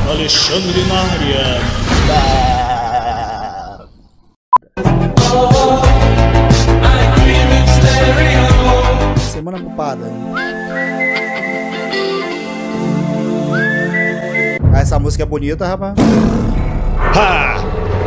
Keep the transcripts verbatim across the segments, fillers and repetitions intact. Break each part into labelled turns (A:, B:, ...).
A: Alexandre na área.
B: Semana ocupada. Ah, essa música é bonita, rapaz.
A: Ha!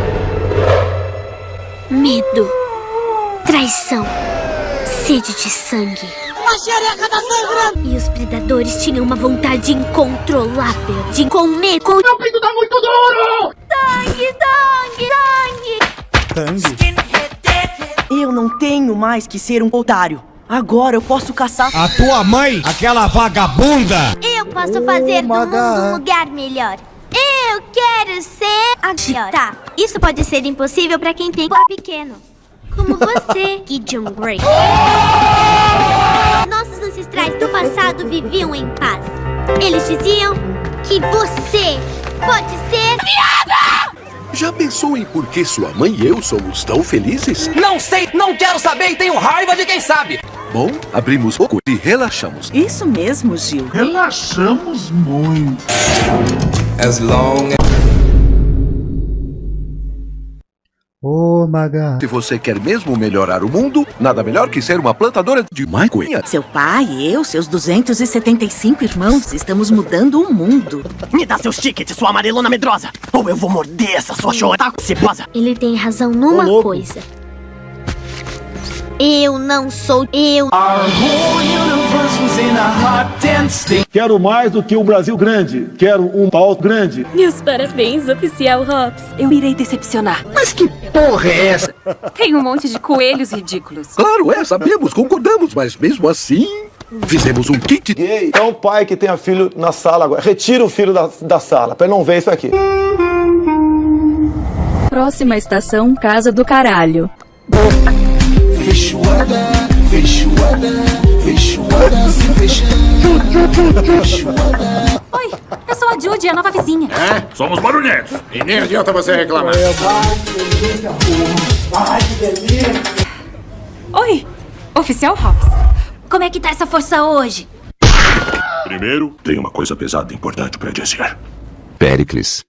C: Medo, traição, sede de sangue.
D: A xereca tá sangrando!
C: E os predadores tinham uma vontade incontrolável de comer com...
D: Meu peito tá muito duro!
C: Sangue, sangue, sangue!
B: Tangue?
E: Eu não tenho mais que ser um otário. Agora eu posso caçar.
F: A tua mãe, aquela vagabunda!
C: Eu posso
B: Oh,
C: fazer do mundo
B: Maga.
C: um lugar melhor. Eu quero ser a melhor. Tá, isso pode ser impossível pra quem tem corpo pequeno. Como você, Gideon Grey. Nossos ancestrais do passado viviam em paz. Eles diziam que você pode ser... Viada!
G: Já pensou em por que sua mãe e eu somos tão felizes?
H: Não sei, não quero saber e tenho raiva de quem sabe.
G: Bom, abrimos o cu e relaxamos.
E: Isso mesmo, Gil.
A: Relaxamos muito.
H: As long as...
B: Ô, Maga.
G: Se você quer mesmo melhorar o mundo, nada melhor que ser uma plantadora de maconha.
E: Seu pai e eu, seus duzentos e setenta e cinco irmãos, estamos mudando o mundo. Me dá seus tickets, sua amarelona medrosa, ou eu vou morder essa sua chota cebosa.
C: Ele tem razão numa
B: Ô, louco.
C: coisa. Eu não sou eu.
A: Quero mais do que um Brasil grande. Quero um pau grande.
I: Meus parabéns, oficial Hobbs.
E: Eu irei decepcionar.
G: Mas que porra é essa?
I: Tem um monte de coelhos ridículos.
G: Claro, é, sabemos, concordamos, mas mesmo assim... Fizemos um kit.
J: É um pai que tenha filho na sala agora. Retira o filho da, da sala, pra ele não ver isso aqui.
I: Próxima estação, Casa do Caralho.
D: Feijoada, feijoada, feijoada se fechando. Feijoada.
I: Oi, eu sou a Judy, a nova vizinha.
K: É, somos barulhentos. E nem adianta você reclamar.
I: Oi, oficial Hobbs. Como é que tá essa força hoje?
K: Primeiro, tem uma coisa pesada e importante pra dizer.
G: Péricles.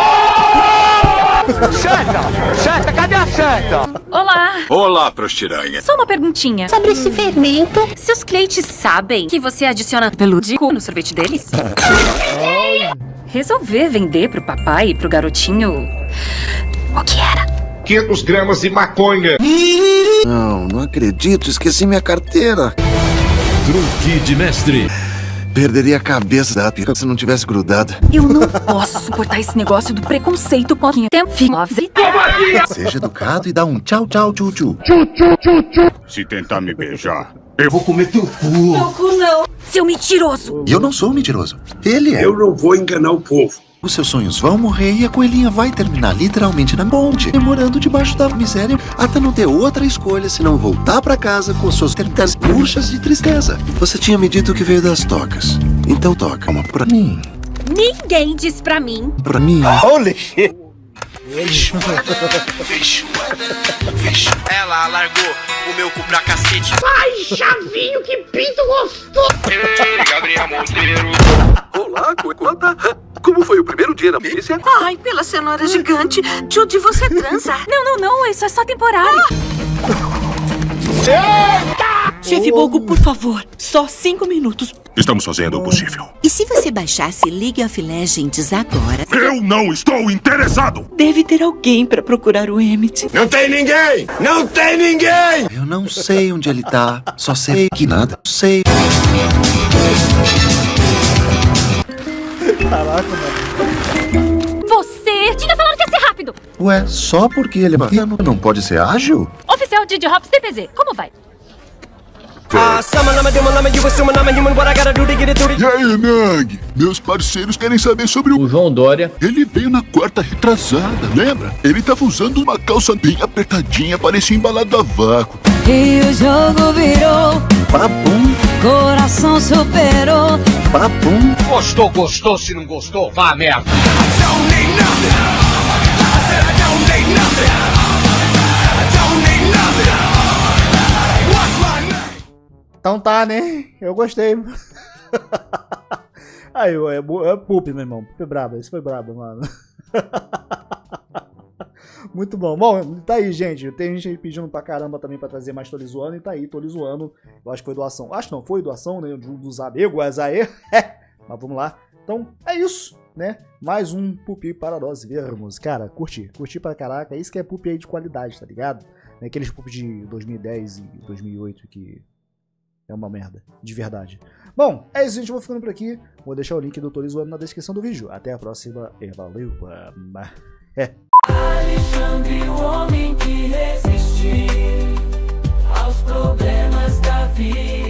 H: Chata, chata, cadê a chata?
I: Olá.
K: Olá, prostiranha.
I: Só uma perguntinha.
C: Sobre esse fermento.
I: Seus clientes sabem que você adiciona peludico no sorvete deles? Resolver vender pro papai e pro garotinho... O que era?
K: quinhentas gramas de maconha.
G: Não, não acredito, esqueci minha carteira.
F: Truque de mestre.
G: Perderia a cabeça da pica se não tivesse grudada.
I: Eu não posso suportar esse negócio do preconceito com tempo.
G: Seja educado e dá um tchau, tchau, tchu, tchu.
K: Se tentar me beijar, eu vou comer teu cu.
I: Meu cu não. Seu mentiroso.
G: E eu não sou um mentiroso. Ele é.
K: Eu não vou enganar o povo.
G: Os seus sonhos vão morrer e a coelhinha vai terminar literalmente na ponte, morando debaixo da miséria, até não ter outra escolha senão voltar pra casa com suas termitas murchas de tristeza. Você tinha me dito que veio das tocas. Então toca uma pra mim.
I: Ninguém diz pra mim.
G: Pra mim.
J: Holy shit!
H: Ela largou o meu cu pra cacete.
D: Ai, chavinho, que pinto gostoso!
K: Gabriel Monteiro.
G: Olá, conta. Como foi o primeiro dia na milícia?
E: Ai, pela cenoura gigante. Judy, você transa.
I: Não, não, não. Isso é só temporário.
E: Chefe Bogo, por favor. Só cinco minutos.
K: Estamos fazendo o possível.
L: E se você baixasse League of Legends agora?
K: Eu não estou interessado.
E: Deve ter alguém pra procurar o Emmett.
K: Não tem ninguém! Não tem ninguém!
G: Eu não sei onde ele tá. Só sei que nada. Sei.
B: Caraca, mano.
I: Você tinha falado que ia ser rápido.
G: Ué, só porque ele é bacana não pode ser ágil?
I: Oficial Didi Hobbs T P Z, como vai?
K: E aí, Nag? Meus parceiros querem saber sobre o...
A: O João Dória.
K: Ele veio na quarta retrasada, lembra? Ele tava usando uma calça bem apertadinha, parecia embalado a vácuo.
I: E o jogo virou.
G: Papum.
I: Coração superou.
G: Papum.
H: Gostou, gostou, se não gostou, vá a merda.
B: Então tá, né? Eu gostei. Aí, é, é Pup, meu irmão. Pup é brabo. Isso foi brabo, mano. Muito bom. Bom, tá aí, gente. Tem gente aí pedindo pra caramba também pra trazer mais Tô Zoando. E tá aí, Tô Zoando. Eu acho que foi doação. Acho que não, foi doação, né? Dos amigos aí. Mas vamos lá. Então, é isso, né? Mais um Pupi para nós vermos. Cara, curti. Curti pra caraca. Isso que é Pupi aí de qualidade, tá ligado? É aqueles Pupi de dois mil e dez e dois mil e oito que é uma merda. De verdade. Bom, é isso, gente. Eu vou ficando por aqui. Vou deixar o link do Tô Zoando na descrição do vídeo. Até a próxima e valeu. É.
D: Alexandre, o homem que resistiu aos problemas da vida.